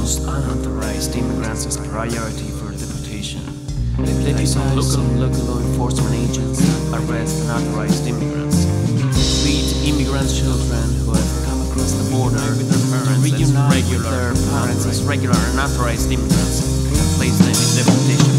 most unauthorized immigrants as a priority for deportation. They place local law enforcement agents arrest unauthorized immigrants. Treat immigrant children who have come across the border with their parents as regular unauthorized immigrants and place them in deportation